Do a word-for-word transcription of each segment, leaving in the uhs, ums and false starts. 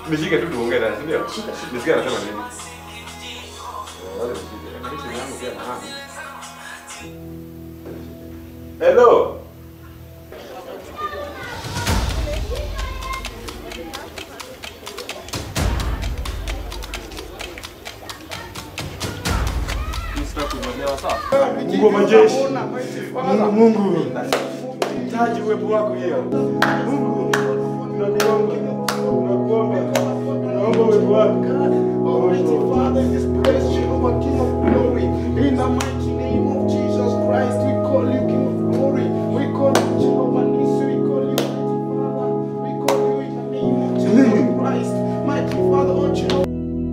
Nishike tu tuongee naye, ndio? Nisikie anasema nini? Wale nishike. Nishike yangu pia na hapa. Hello. Mungu wa majeshi. Mungu Mungu. Taji uwepo wako hiyo. Mungu. Tunakuomba. Tunakuomba. Tunaomba uwepo wako. Almighty Father, this praise Jehovah, King of glory. In the mighty name of Jesus Christ, we call you King of glory. We call you Jehovah Nissi. We call you Mighty Father. We call you in the name of Jesus Christ. Mighty Father, oh Jehovah.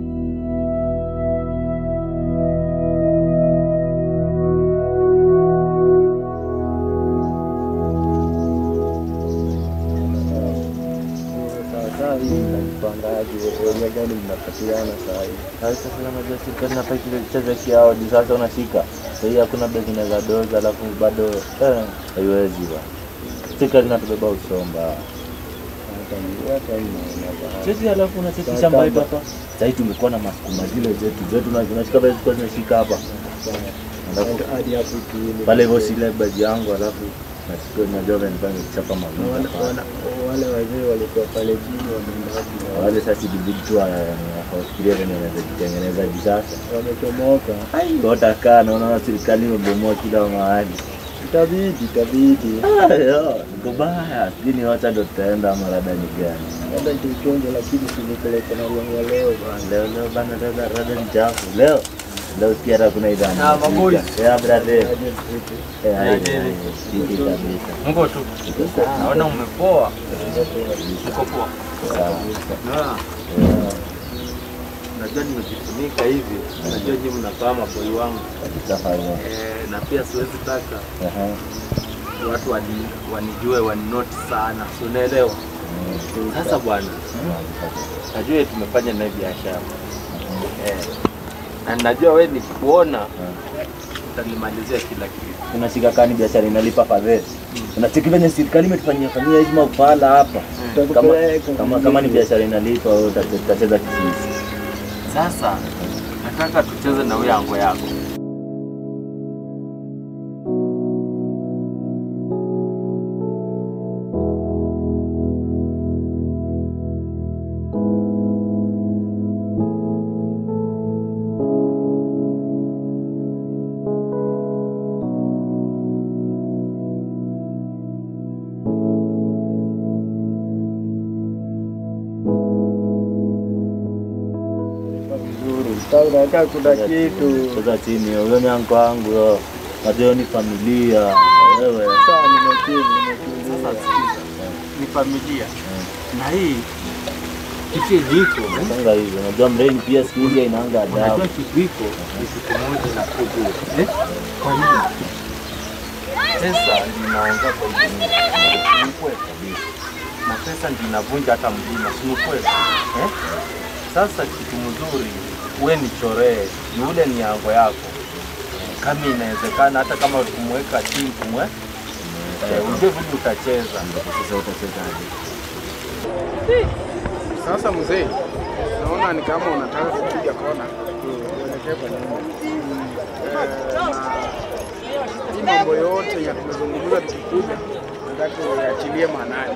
Gani mnapatiana saa hii. Sasa kuna majua serikali na paki ile cheza kiao hadi sasa unashika. Sasa hii hakuna begi na za doza alafu bado eh haiwezi ba. Serikali inatubeba usomba. Hata ni hata ina. Sisi alafu unacheki shamba hili hapa. Sasa hii tumekuwa na masukuma zile zetu zetu na tunashika begi kwa tunashika hapa. Alafu hadi hapo tu pale hivyo sile begi yangu alafu na siku najua venipanga kuchapa mambo. Wale wazee walikuwa pale chini wameenda wale sasa bidii tu wanafikiria wanaweza kutengeneza bisasa wamechomoka. Ai ngota kaa naona serikali imebomoa kila mahali. Itabidi itabidi ah ngobaya sini wacha ndo tutaenda maradani gani labda tuchonge lakini sinipeleke na leo leo bana leo leo bana dada rada njafu leo leo kiara kuna idani ah maboy ya brother eh hivi kabisa Mungu tu naona umepoa uko poa sawa najua nimejifunika hivi najua nyinyi mnafahamu boy wangu tafadhali eh na pia siwezi taka watu wanijue waninote sana unaelewa sasa bwana najua tumefanya naye biashara eh na najua wewe nikikuona utanimalizia kila kitu. Unashika kani biashara inalipa fadhili. Unacheki venye serikali imetufanyia fanyia hizo maupala hapa. Kama kama kama ni biashara inalipa wewe utacheza kisisi. Sasa nataka tucheze na wewe yango yako. Unataka kuna kitu sasa chini wewe ni anko wangu yo najua ni familia wewe sawa nimekiri nimekiri sasa ni familia na hii kitu hiko sanga hizo najua mreni pia siku hizi inaanga adabu najua kitu hiko ni siku moja na kudu eh kwa nini pesa inaanza kwa ni kweli kabisa na pesa ndio inavunja hata mlima si kweli eh sasa kitu mzuri wewe nichoree ni ule ni yango yako kama inawezekana hata kama kumweka chini kumwe eh uje vipi utacheza sasa utacheza aje sasa mzee naona ni kama unataka kupiga kona uelekee kwa nyumba hii mambo yote ya kuzungumza tukikuja nataka uachilie maanani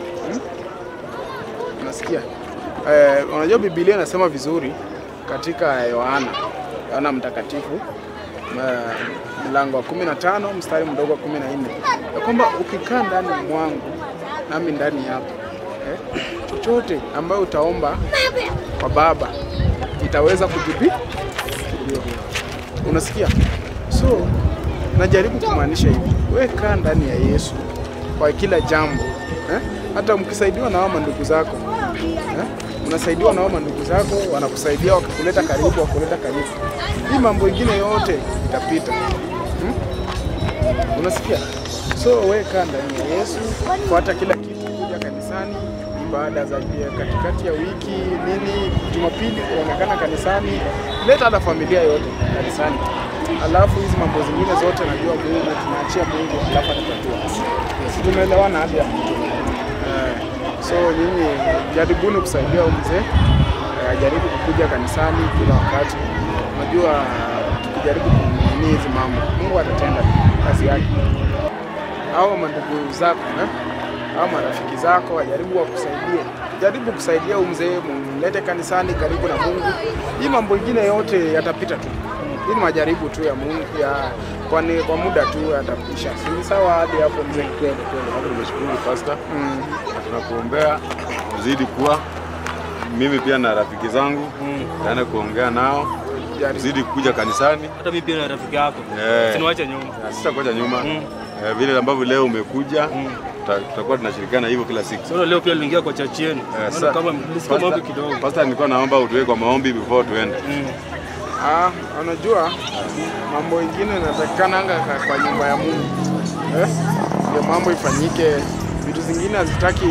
unasikia eh unajua Biblia inasema vizuri katika Yohana Yohana mtakatifu mlango wa kumi na tano mstari mdogo wa kumi na nne ya kwamba ukikaa ndani mwangu nami ndani yako eh, chochote ambayo utaomba kwa Baba itaweza kujibi. Unasikia? So najaribu kumaanisha hivi, wewe kaa ndani ya Yesu kwa kila jambo eh? Hata mkisaidiwa na wao ndugu zako eh? Unasaidiwa na wao ndugu zako, wanakusaidia wakikuleta karibu, wakuleta karibu. Hii mambo mengine yote itapita. Hmm? Unasikia? So wewe kaa ndani ya Yesu, fuata kila kitu, kuja kanisani, ibada za katikati ya wiki, nini, Jumapili kuonekana kanisani, leta hata familia yote kanisani. Alafu hizi mambo zingine zote najua Mungu tunaachia Mungu alafu atatatua. Tumeelewana hadi hapo. So nyinyi jaribuni kusaidia huyu mzee, uh, jaribu kukuja kanisani kila wakati. Unajua tukijaribu kunini hizi mambo, Mungu atatenda kazi yake. Hao mandugu zako eh? Hao marafiki zako wajaribu wakusaidie. Jaribu kusaidia huyu mzee, mlete kanisani karibu na Mungu. Hii mambo mengine yote yatapita tu. Hii ni majaribu tu ya Mungu ya kwani kwa muda tu yatapisha. Si sawa hadi hapo mzee? Kweli kweli. Hapo nimeshukuru pastor. Mm. Tunakuombea uzidi kuwa. Mimi pia na rafiki zangu mm. naenda kuongea nao. Uzidi kuja kanisani. Hata mimi pia na rafiki yako. Yeah. Siniwache nyuma. Sitakuacha nyuma. Mm. Eh, vile ambavyo leo umekuja mm. tutakuwa tunashirikiana hivyo kila siku. Sasa leo pia niliingia kwa church yenu. Naona kama mlisikia maombi kidogo. Pastor, nilikuwa naomba utuwe kwa maombi before tuende. Mm. Ah, unajua mambo mengine yanatakikana kwa nyumba ya Mungu. Eh? Ndio mambo ifanyike. Vitu zingine hazitaki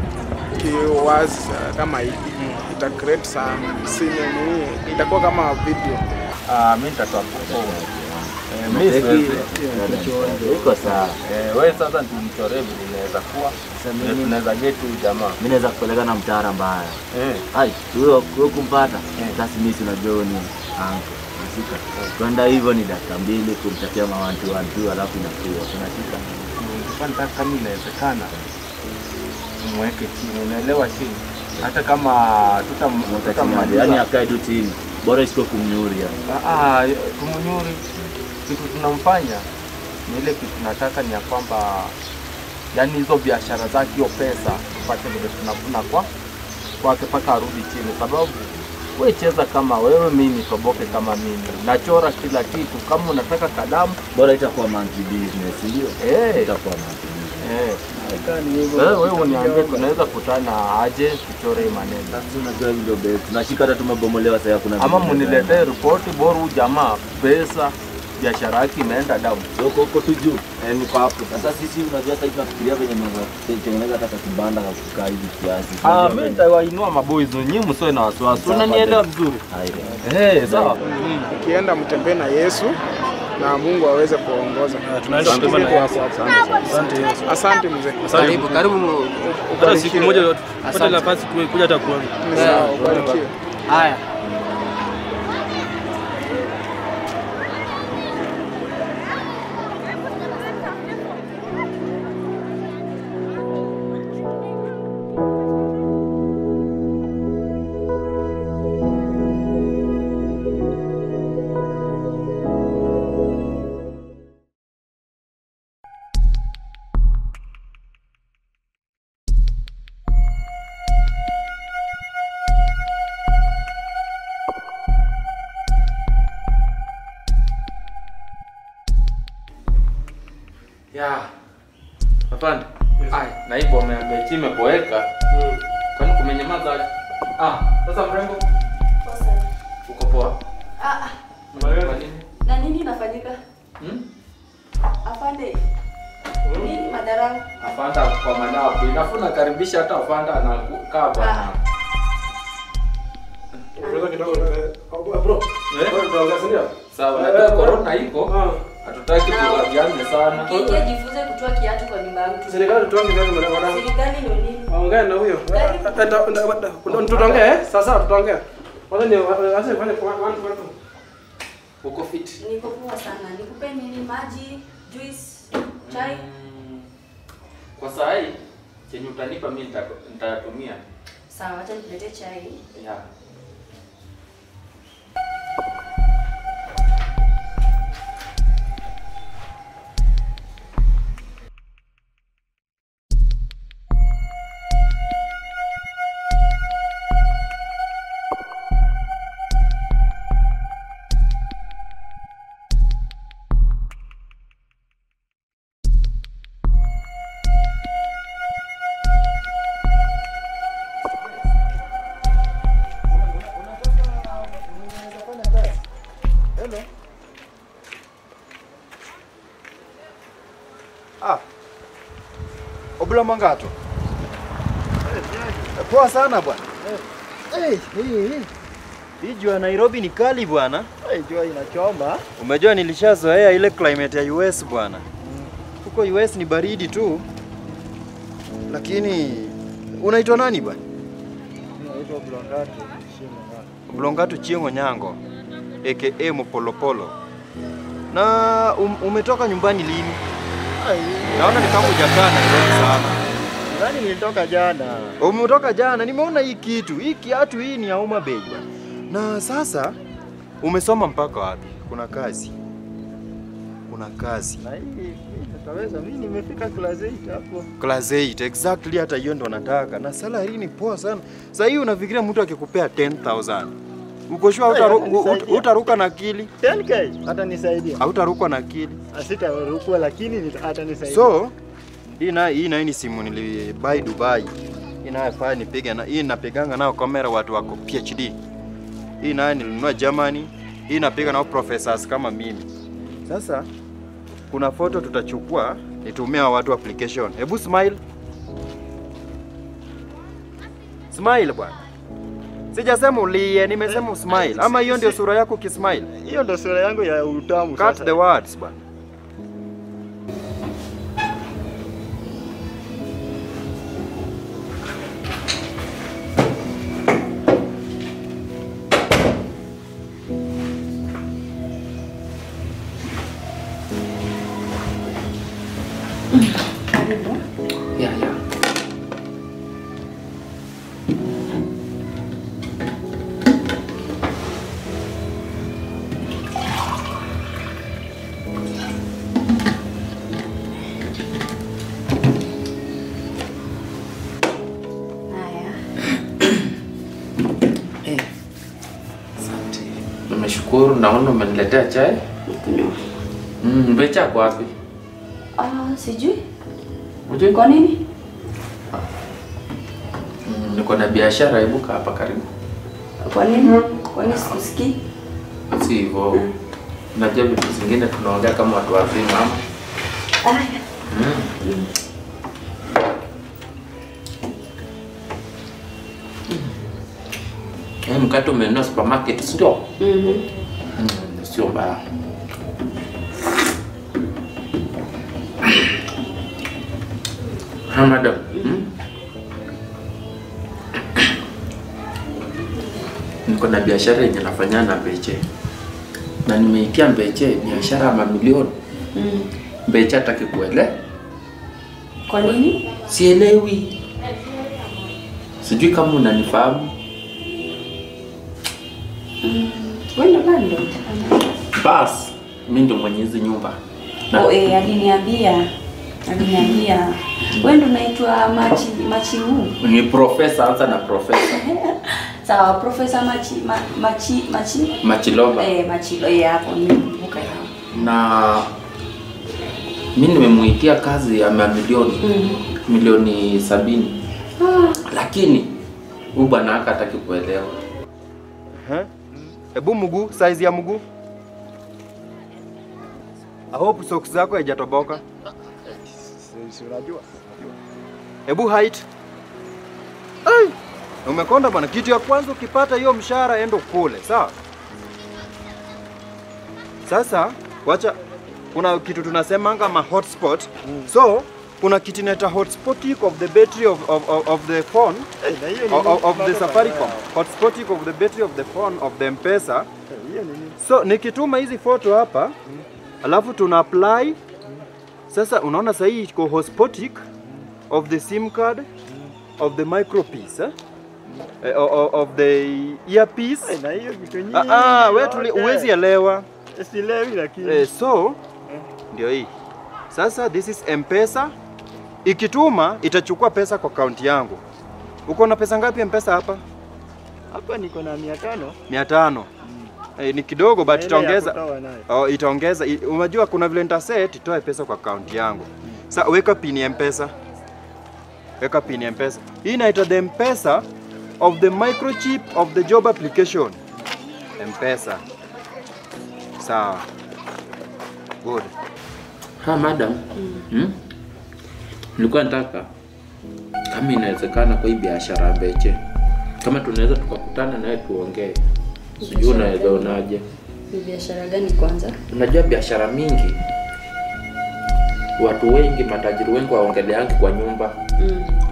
kiwazi kama hivi. Mm. Ita create some scene ni itakuwa kama video. Ah, mimi nitatoa popo. Eh, mimi siwezi. Iko sawa. Eh, wewe sasa tumchoree vile inaweza kuwa. Mimi tunaweza get tu jamaa. Mimi naweza kupeleka na mtaara mbaya. Eh. Ai, huyo huyo kumpata. Sasa mimi tunajua ni anko. Nashika. Kwenda hivyo ni dakika mbili kumtakia mawantu wantu alafu inakuwa. Tunashika. Nataka kama inawezekana mweke chini, unaelewa chini. Hata kama tutamwambia yani akae tu chini. Bora isiko kumnyuri yani. Ah ah, kumnyuri kitu tunamfanya ni ile kitu tunataka ni ya kwamba yani hizo biashara zake hiyo pesa tupate vile tunavuna kwa kwake paka arudi chini, sababu wewe cheza kama wewe, mimi toboke kama mimi, nachora kila kitu. Kama unataka kalamu bora itakuwa monkey business, ndio eh, itakuwa monkey business. Eh, wewe wewe uniambie tunaweza kutana aje tuchore maneno. Sasa unajua hilo base tunashika hata tumebomolewa sasa kuna ama mniletee report bora huyu jamaa pesa biashara yake imeenda down. Soko huko tu juu. Eh, niko hapo. Sasa sisi unajua sasa tunafikiria venye mambo tengeneza hata kibanda na kukaa hivi kiasi. Ah, mimi nitawainua maboys nyinyi msoe na wasiwasi. Unanielewa vizuri? Eh, sawa. Ukienda mtembee na Yesu na Mungu aweze kuongoza. Tunashukuru sana. Asante. Asante mzee. Karibu karibu. Hata siku moja tupate nafasi kuja hata kuona. Sawa, ubarikiwe. Haya. Ya. Afande. Ai, naibu ameambia chime boeka. Mm. Kwani kumenyamaza aje? Ah, sasa mrembo. Poa sana. Uko poa? Ah ah. Mrembo nini? Na nini inafanyika? Hmm? Afande. Nini madarau? Afanda kwa manapo. Inafuna karibisha hata afanda anakaa bwana. Unaweza kidogo bro. Eh? Bro, sawa, na corona iko. Hatutaki tuwagiane sana. Kije jifunze kutoa kiatu kwa nyumba yangu. Serikali tuange nani mwana? Serikali ndio nini? Ongea na huyo. Tutaongea, sasa tutaongea. Kwanza ni acha fanye kwa one one. Uko fit? Niko poa sana. Nikupe nini? Maji, juice, chai? Kwa saa hii chenye utanipa mimi nitatumia. Sawa, acha nikuletee chai. Yeah. Ah. Obula Mangato. Poa sana bwana. Eh, hii hii jua Nairobi ni kali bwana. Eh, jua inachoma. Umejua nilishazoea ile climate ya U S bwana. Huko U S ni baridi tu. Lakini Unaitwa nani bwana? Naitwa Blongato Chiengo. Blongato Chiengo Nyango aka Mopolopolo. Na um, umetoka nyumbani lini? Naona ni kama hujakaa Nairobi sana. Nani nilitoka jana? Umetoka jana, nimeona hii kitu. Hii kiatu hii ni ya Homa Bay bwana. Na sasa umesoma mpaka wapi? Kuna kazi. Kuna kazi. Na hii tutaweza, mimi nimefika class eight hapo. Class eight exactly, hata hiyo ndo nataka. Na salary ni poa sana. Sasa hii unafikiria mtu akikupea ten thousand. Uko sure utaruka utaruka na akili? ten K hata nisaidia. Hautaruka na akili. Sitaruka lakini hata nisaidia. So hii na hii na hii simu nilibuy Dubai. Inafaa nipige na hii napiganga nao kamera watu wako P H D. Hii nayo nilinunua Germany. Hii napiga nao professors kama mimi. Sasa kuna photo tutachukua nitumia watu application. Hebu smile. Smile bwana. Sijasema ulie, nimesema usmile. Ama hiyo ndio sura yako kismile? Hiyo ndio sura yangu ya utamu sasa. Cut the words bwana. Ya, ya. Nimeshukuru, naona umeniletea chai. Mm, mbecha kwa wapi? Ah, sijui. Unajua Kwa nini? Mm, niko na biashara ibuka hapa karibu. Kwa nini? Kwa nini sikusikii? Si hivyo. Unajua vitu zingine tunaongea kama watu wazima ama. Aya. Mm. Eh, mkate umenunua supermarket sio? Mhm. Mm, sio mbaya. Ha, madam. Mm. Niko na biashara yenye nafanya na Mbeche. Na nimeitia Mbeche biashara ya mamilioni. Mm. Mbeche hataki kuele. Kwa nini? Sielewi. Sijui kama unanifahamu. Mm. Wewe ndo nani ndo? Bas, mimi ndo mwenye hizi nyumba. Oh, eh, aliniambia. Aliniambia. Wewe ndo unaitwa Machi Machi huu. Ni profesa, anza na profesa. Sawa, Profesa Machi ma, Machi Machi Machiloba. Eh, Machiloba eh, hapo nimekumbuka hapo. Na mimi nimemuitia kazi ya mamilioni. Mm. Milioni sabini. Ah. Lakini huyu bwana hataki kuelewa. Eh? Hebu mguu, size ya mguu. I hope socks zako haijatoboka. Si unajua? Hebu height. Ai! Umekonda bwana, kitu ya kwanza ukipata hiyo mshahara endo kule, sawa? Sasa wacha kuna kitu tunasemanga ma hotspot. Mm. So kuna kitu inaita hotspoting of the battery of of, of, of the phone. Hey, of, of, of the Safaricom. Hotspoting of the battery of the phone of the M-Pesa. Hey, so nikituma hizi photo hapa, mm. alafu tuna apply. Mm. Sasa unaona sasa hii iko hotspoting of the SIM card, mm. of the micropiece, eh? Uh, of, of the earpiece. Hey, na hiyo kitu nyingi. Ah, wewe tuli uwezi elewa. Sielewi lakini. Eh, so ndio hii. Sasa this is M-Pesa. Ikituma itachukua pesa kwa akaunti yangu. Uko na pesa ngapi M-Pesa hapa? Hapa niko na mia tano. mia tano. Mm. Eh, ni kidogo but itaongeza. Oh, itaongeza. Unajua kuna vile nitaset itoe pesa kwa akaunti yangu. Mm. Sasa weka pin ya M-Pesa. Weka pin ya M-Pesa. Hii inaitwa the M-Pesa of the microchip of the job application. M-Pesa. Sawa. Good. Ha, madam. Mm. Hmm? Nilikuwa nataka kama inawezekana kwa hii biashara ya Mbeche, kama tunaweza tukakutana naye tuongee. Sijui unaweza unaje? Ni biashara gani kwanza? Unajua biashara mingi watu wengi, matajiri wengi waongeleangi kwa nyumba. Mm.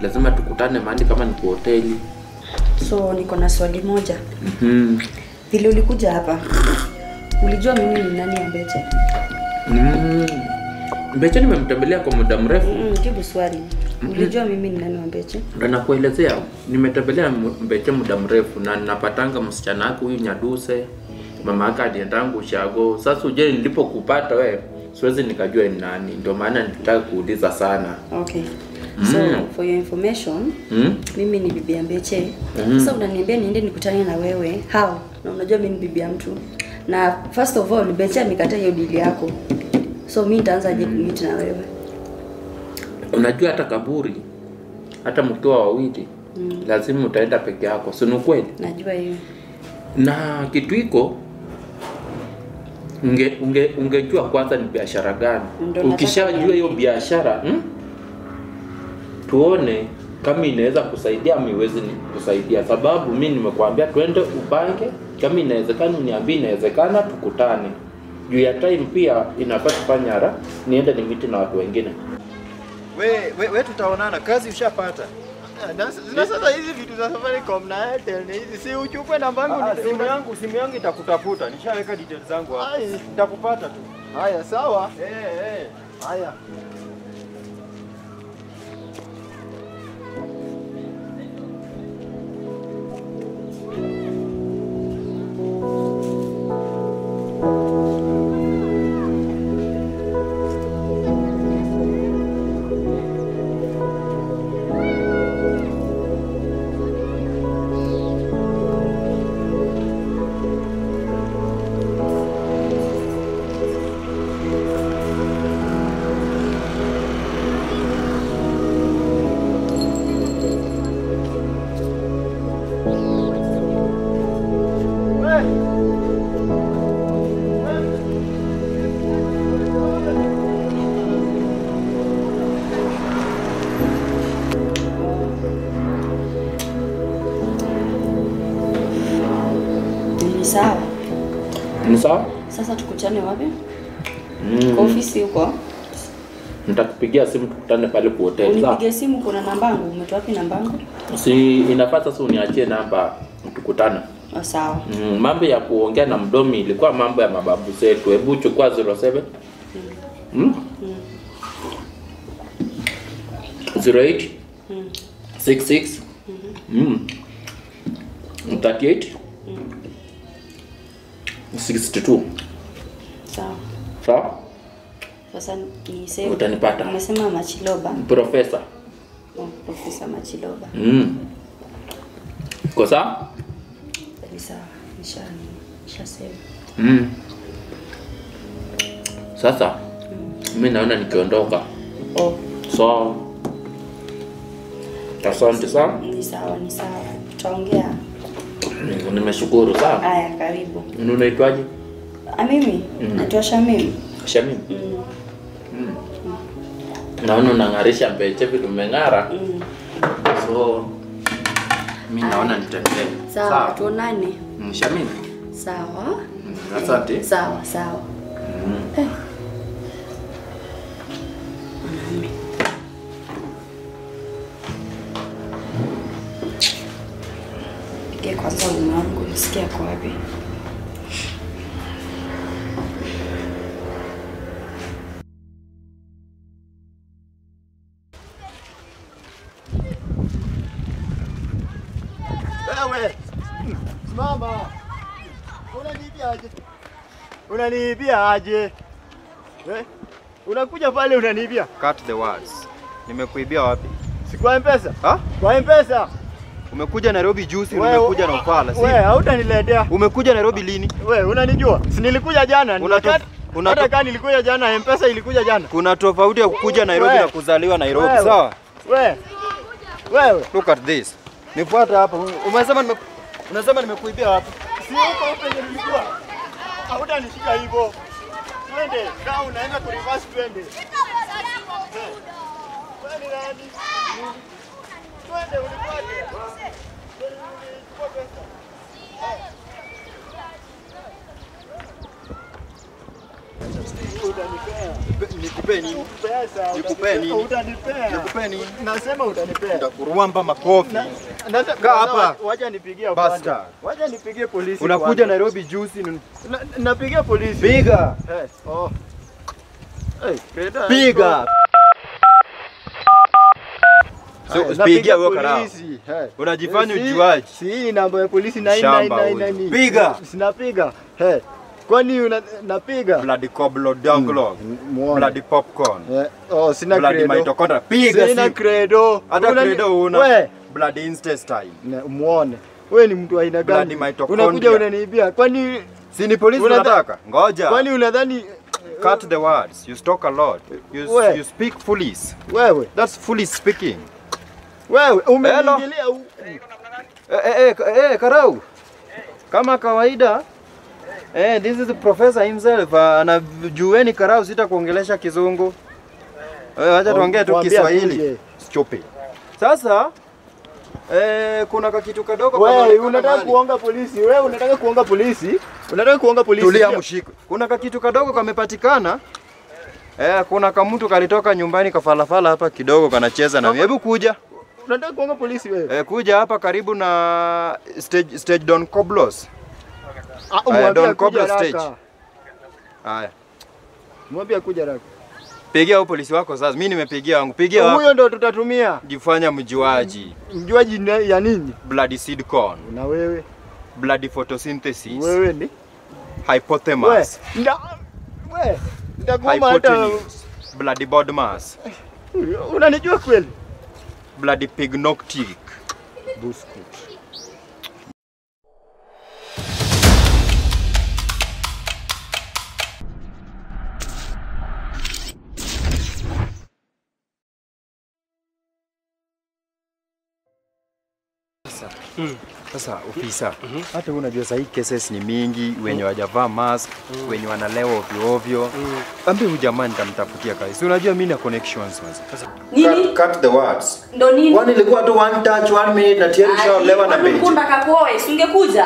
lazima tukutane mahali kama ni kwa hoteli. So niko na swali moja. Mhm. Vile ulikuja hapa, ulijua mimi ni nani Mbeche? Mm. Mbeche nimemtembelea kwa muda mrefu. Mm, jibu swali. Ulijua mimi ni nani Mbeche? Ndio nakuelezea, nimetembelea Mbeche muda mrefu na ninapatanga msichana wako huyu Nyaduse. Mama yake aliendangu ushago. Sasa uje nilipokupata wewe, siwezi nikajua ni nani. Ndio maana nilitaka kuuliza sana. Okay. Mm. So for your information, Mm. mimi ni bibi ya Mbeche. Mm. Sasa unaniambia niende nikutane na wewe. How? Na unajua mimi ni bibi ya mtu. Na first of all, Mbeche amekataa hiyo deal yako. So mimi nitaanzaje kumeet na wewe? Unajua hata kaburi, hata mkiwa wawili, Mm. lazima utaenda peke yako. Si ni kweli? Najua hiyo. Na kitu iko unge unge ungejua kwanza ni biashara gani. Ukishajua hiyo biashara, hmm? Tuone kama inaweza kusaidia au iwezi kusaidia, sababu mimi nimekuambia twende upange, kama inawezekana niambie inawezekana tukutane. Juu ya time pia inafaa kufanya haraka, niende ni meet na watu wengine. We we, we tutaonana, kazi ushapata. Na sasa hizi vitu za Safaricom na Airtel na hizi si uchukue namba yangu Ah, simu yangu, simu yangu itakutafuta. Nishaweka details zangu hapo. Ai. Nitakupata tu. Haya sawa. Eh eh. Haya. Ni sawa. Ni sawa? Sasa tukutane wapi? Mm. Kwa ofisi huko. Nitakupigia simu tukutane pale kwa hotel. Sawa? Unipige simu, kuna namba yangu. Umetoa wapi namba yangu? Si inafaa sasa uniachie namba tukutane. Oh, sawa. Mm, mambo ya kuongea na mdomi ilikuwa mambo ya mababu zetu. Hebu chukua zero seven. Mm? Mm. zero eight Mm. six six mm. thirty eight sixty two. Sawa. Sawa? Sasa ni save. Utanipata. Umesema Machiloba. Profesa. Oh, Profesa Machiloba. Mm. Kwa sawa? Ni sawa. Nisha nisha save. Mm. Sasa mimi naona nikiondoka. Oh, So asante sana. ni sawa, ni sawa. Tutaongea. Nimeshukuru sana. Haya, karibu. Unaitwaje? Ah, mimi Mm. naitwa Shamim. Shamim. Mm. Mm. Naona unang'arisha Mbeche vile umeng'ara. Mm. So mimi naona nitembee. Sawa, tuonane. Mm, Shamim. Sawa. Mm, asante. Sawa, sawa. Mm. Eh. Mwanaume. Pige kwanza mume wangu nisikia kwa wapi. Wewe. Simama. Unaniibia aje? Unaniibia aje? Eh? Unakuja pale unaniibia? Cut the words. Nimekuibia wapi? Si kwa M-Pesa? Ha? Kwa M-Pesa. Umekuja Nairobi juzi, Wewe, umekuja na ufala. Wewe Si hautaniletea. umekuja Nairobi lini? Wewe unanijua? Si nilikuja jana. Una Hata tof- una hata tof- kama nilikuja jana, M-Pesa ilikuja jana. Kuna tofauti ya kukuja Nairobi Wewe. na kuzaliwa Nairobi, Wewe. sawa? Wewe. Wewe. Look at this. Nifuata hapa. Umesema nime unasema nimekuibia wapi? Si huko penye nilikuwa. Hautanishika hivyo. Twende, kama unaenda ku reverse twende. Wewe ni nani? Twende unifuate. Chukua pesa. Utanipea. Nikupe nikupe nini? Pesa. Nikupe nini? Utanipea. Nikupe nini? Nasema utanipea. Nitakuruamba makofi. Nasema Kaa hapa. Wacha nipigie Basta. Wacha nipigie polisi. Unakuja Nairobi juzi. Na, napigia polisi. Piga. Eh. Oh. Eh, Kreda. Piga. So, pigia wewe karao. Unajifanya ujuaji. Si namba ya polisi nine nine nine nine. Piga. Sinapiga. Hey. Kwani una napiga? Bloody coblo donglo. Bloody popcorn. Eh. Oh, sina bloody credo. mitochondria. Piga. Sina credo. Hata credo una. We. Bloody intestine. Muone. Wewe ni mtu aina gani? Unakuja unaniibia. Kwani si ni polisi unataka? Ngoja. Kwani unadhani cut the words. You talk a lot. You, we. you speak foolish. Wewe. That's foolish speaking. Wewe umeingilia huko. Eh eh eh Karau. Kama kawaida eh this is the professor himself. Anajueni Karau sitakuongelesha kizungu. Eh acha tuongee tu Kiswahili. Stupid. Sasa eh kuna kitu kadogo kama wewe unataka kuonga polisi. Wewe unataka kuonga polisi? Unataka kuonga polisi? Tulia mshiko. Kuna kitu kadogo kamepatikana. Eh kuna kamutu kalitoka nyumbani kafalafala hapa kidogo kanacheza na hebu kuja. Unataka kuonga polisi wewe? Eh kuja hapa karibu na stage stage Don Coblos. Ah umwambia Don Coblos stage. Haya. Mwambie kuja haraka. Pigia huyo polisi wako sasa. Mimi nimepigia wangu. Pigia wako. Huyo ndo tutatumia. Jifanya mjuaji. Mjuaji ya nini? Bloody seed corn. Na wewe? Bloody photosynthesis. Wewe ni? Hypothemus. We. Nda. We. Nitakuomba hata bloody body mass. Unanijua kweli? Bloody pignoctic. Buskut. Hmm. Sasa ofisa, mm -hmm. hata unajua sasa hii cases ni mingi, wenye wajavaa mask, mm. wenye wanalewa ovyo ovyo. Mm. Ambi huyu jamaa nitamtafutia kazi. Si unajua mimi na connections sasa. Nini? Cut, cut the words. Ndo nini? Kwani ilikuwa tu one touch one minute na tayari shaolewa na beji. Unakunda kakoe, usingekuja.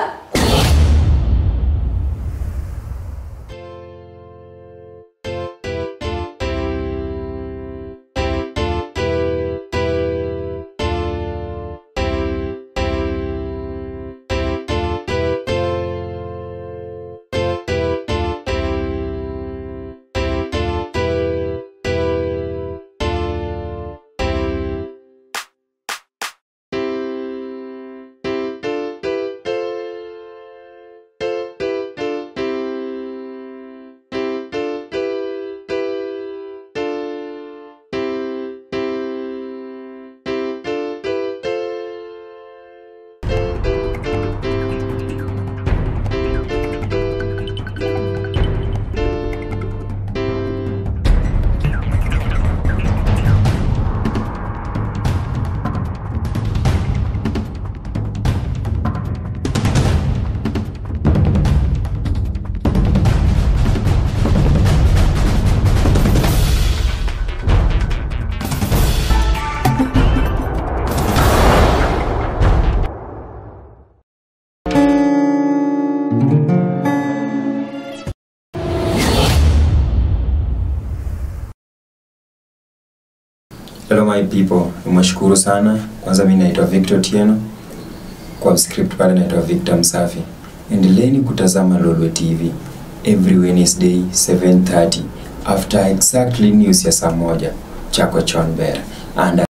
Hello my people, nimeshukuru sana. Kwanza mimi naitwa Victor Tieno. Kwa script pale naitwa Victor Msafi. Endeleeni kutazama Lolwe T V every Wednesday seven thirty after exactly news ya saa moja. Chako Chonbera. And